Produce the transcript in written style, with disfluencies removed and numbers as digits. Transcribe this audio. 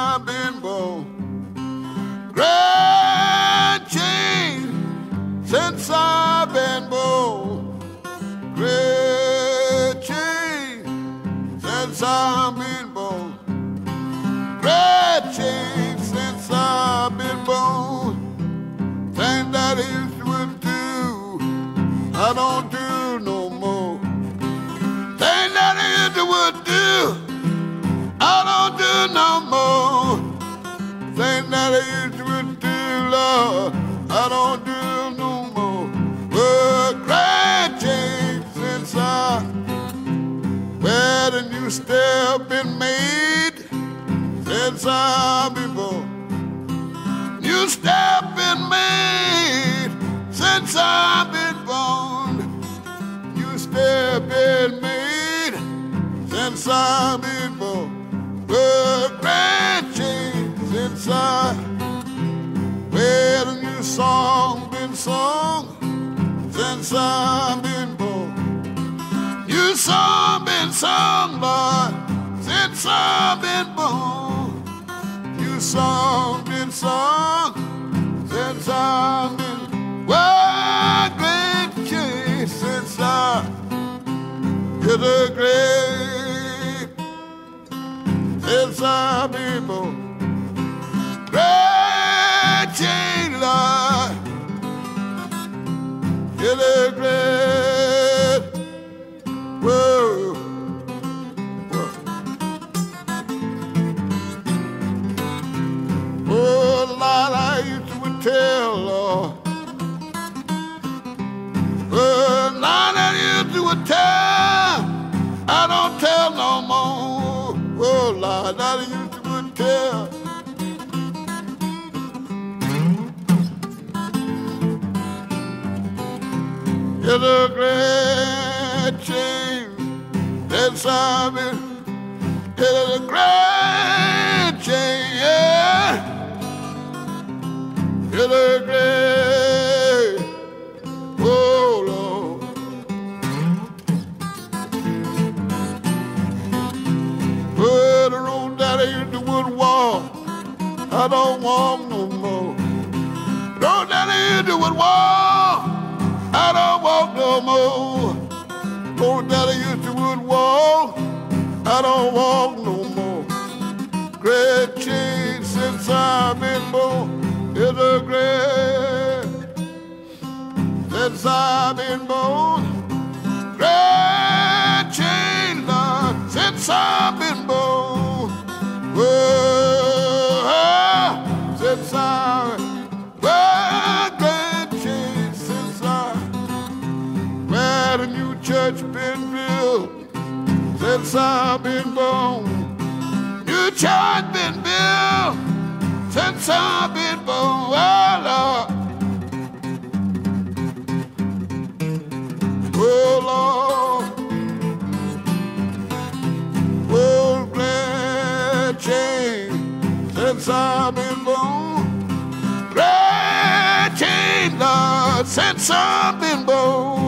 I've been born. Great change since I've been born. Great change since I've been born. Great change since I've been born. Things that I used to do, I don't do no more. Things that I used to do, I don't do no more. Things that I used to do, Lord, I don't do no more. But great change since where the new step been made since I've been born. New step been made since I've been born. New step been made since I've been born. The great change since where the new song been sung since I've been born. New song been sung, Lord, since I've been born. New song been sung since I've been. Well, great change since I did a great since I've been born. Great change, Lord, did a great. Whoa, whoa. Oh, Lord, I used to tell, Lord. Oh, Lord, I used to tell. I don't tell no more. Oh, Lord, I used to tell. It's a great change since I've been. It's a great change, yeah. It's a great, oh Lord. Oh, the road that I used to would walk, I don't walk no more. Road that I used to would walk, I don't walk no more. Road that I used to would walk, I don't walk no more. Great change since I've been born. It's a great since I've been born. Great change, Lord, since I've been born. Whoa, since I've great change since where the new church been built since I've been born. New church been built since I've been born. Oh, Lord. Oh, Lord. Oh, great change since I've been born. Great change, Lord, since I've been born.